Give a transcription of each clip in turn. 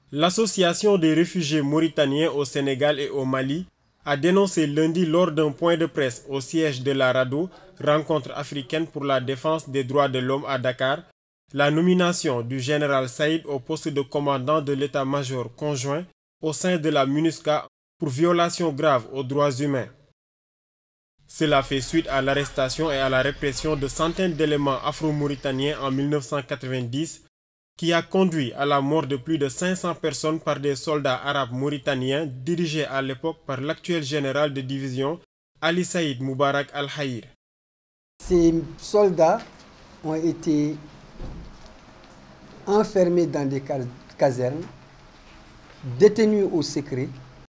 L'Association des réfugiés mauritaniens au Sénégal et au Mali a dénoncé lundi lors d'un point de presse au siège de la RADDHO, Rencontre africaine pour la défense des droits de l'homme à Dakar, la nomination du général Saïd au poste de commandant de l'état-major conjoint au sein de la MINUSCA pour violation grave aux droits humains. Cela fait suite à l'arrestation et à la répression de centaines d'éléments afro-mauritaniens en 1990 qui a conduit à la mort de plus de 500 personnes par des soldats arabes mauritaniens dirigés à l'époque par l'actuel général de division Ali Saïd Moubarak Al-Hayr. Ces soldats ont été enfermés dans des casernes, détenus au secret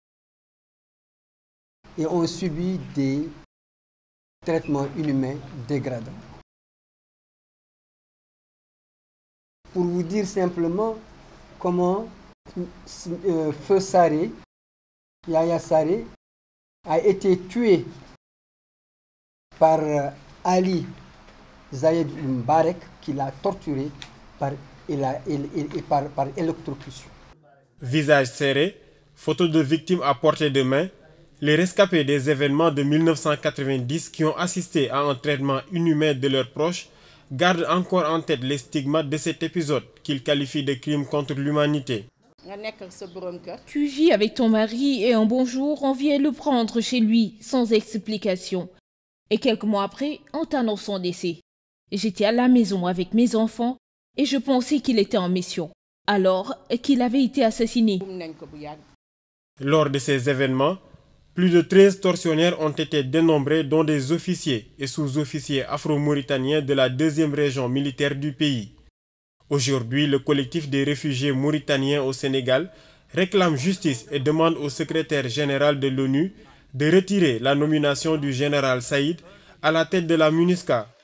et ont subi des traitements inhumains dégradants. Pour vous dire simplement comment Feu Saré, Yaya Saré, a été tué par Ali Zayed Mbarek, qui l'a torturé par électrocution. Visage serré, photos de victimes à portée de main, les rescapés des événements de 1990 qui ont assisté à un traitement inhumain de leurs proches gardent encore en tête les stigmates de cet épisode qu'ils qualifient de crime contre l'humanité. Tu vis avec ton mari et un bon jour, on vient le prendre chez lui sans explication. Et quelques mois après, on t'annonce son décès. J'étais à la maison avec mes enfants et je pensais qu'il était en mission, alors qu'il avait été assassiné. Lors de ces événements, plus de 13 tortionnaires ont été dénombrés, dont des officiers et sous-officiers afro-mauritaniens de la 2e région militaire du pays. Aujourd'hui, le collectif des réfugiés mauritaniens au Sénégal réclame justice et demande au secrétaire général de l'ONU de retirer la nomination du général Saïd à la tête de la MINUSCA.